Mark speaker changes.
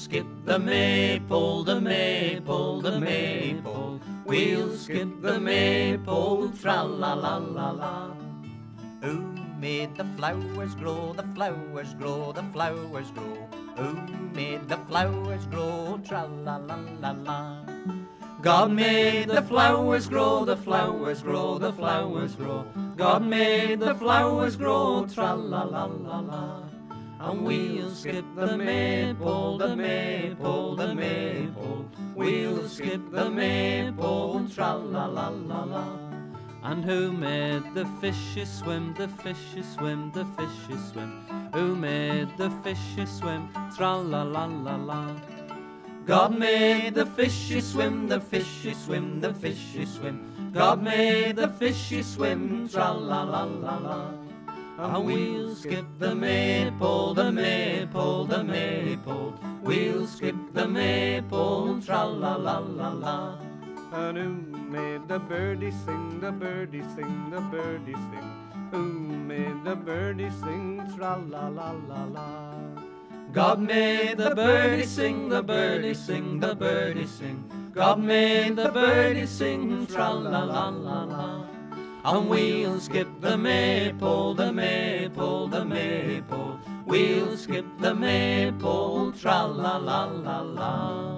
Speaker 1: skip the maypole, the maypole, the maypole. We'll skip the maypole, tra-la-la-la-la. Who made the flowers grow, the flowers grow, the flowers grow? Who made the flowers grow, tra-la-la-la-la? God made the flowers grow, the flowers grow, the flowers grow. God made the flowers grow, tra-la-la-la-la. And we'll skip the maypole, the maypole, the maypole. We'll skip the maypole, tra-la-la-la-la. And who made the fishes swim, the fishes swim, the fishes swim? Who made the fishes swim, tra-la-la-la-la? God made the fishes swim, the fishes swim, the fishes swim. God made the fishes swim, tra-la-la-la-la. And we'll skip the maypole, the maypole, the maypole. We'll skip the maypole, tra-la-la-la-la.
Speaker 2: And who made the birdie sing, the birdie sing, the birdie sing? Who made the birdie sing, tra-la-la-la-la?
Speaker 1: God made the birdie sing, the birdie sing, the birdie sing. God made the birdie sing, tra-la-la-la-la. And we'll skip the maypole, the maypole, the maypole. We'll skip the maypole, tra-la-la-la-la.